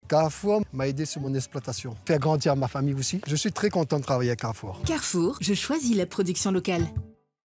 Carrefour m'a aidé sur mon exploitation, faire grandir ma famille aussi. Je suis très content de travailler à Carrefour. Carrefour, je choisis la production locale.